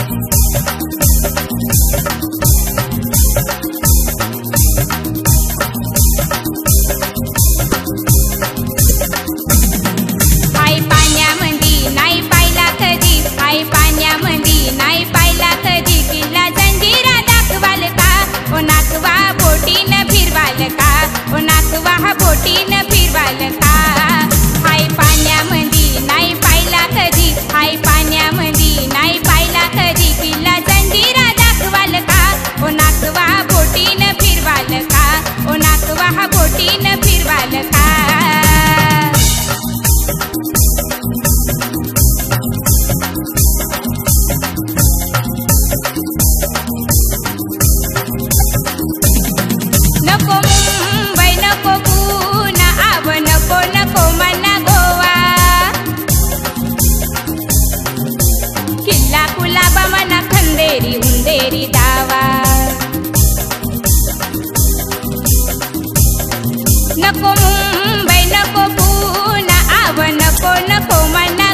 हाय पाण्यामंदी नाही पाहिला कधी, हाय पाण्यामंदी नाही पाहिला कधी, किल्ला जंजिरा दाखवाल का, ओ नाकवा बोटीनं फिरवाल का, ओ नाकवा बोटीनं फिरवाल का. हाय पाण्यामंदी नाही पाहिला कधी, हाय पाण्यामंदी नाही पाहिला कधी, किल्ला जंजिरा दाखवाल का, ओ नाकवा बोटीनं फिरवाल का, ओ नाकवा बोटीनं फिरवाल का. नको मुंबई नको पुणे आव नको नको मला गोवा, किल्ला कुलाबा मना खंदेरी उंदेरी दावा. नको मुंबई नको पुणे आव नको नको मला